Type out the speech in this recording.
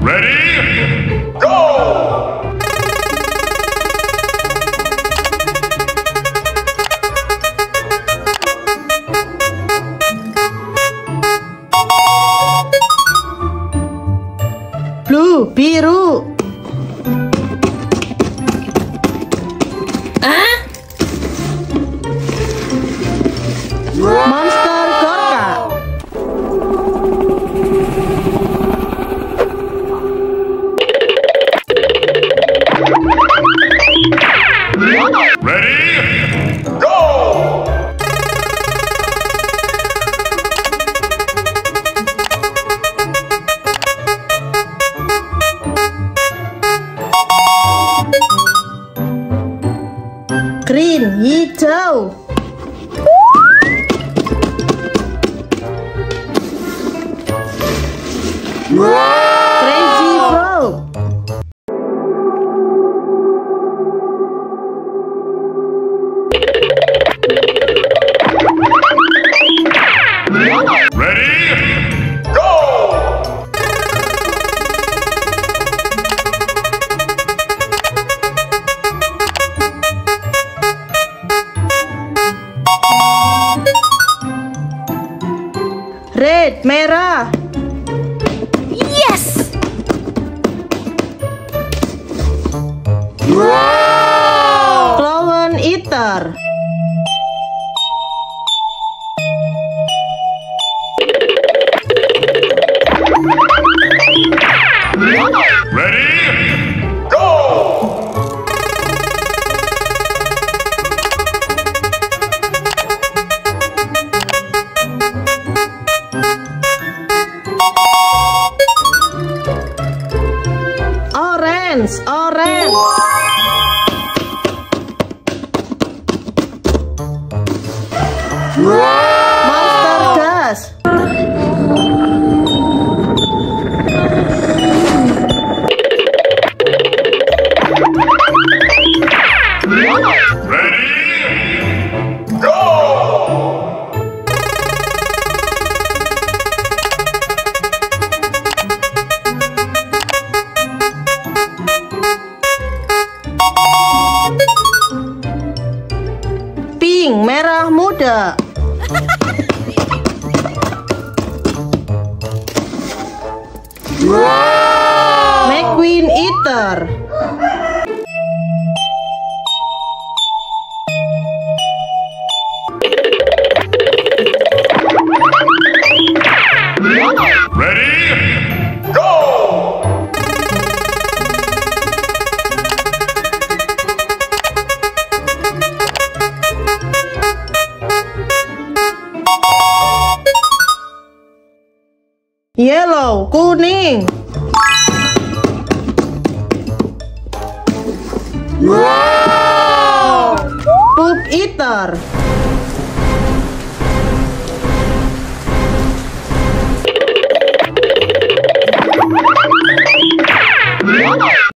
Ready? Go! Blue, biru. Monster Gorka. Ready? Go! Green, hijau. Crazy Frog. Ready? Go! Red, merah. Yes! Clown Eater. Ready? Go! Orange, orange. Monster gas. Ready? Go! Pink, merah muda. McQueen Eater. Ready? Go! Yellow, kuning. Poop Eater.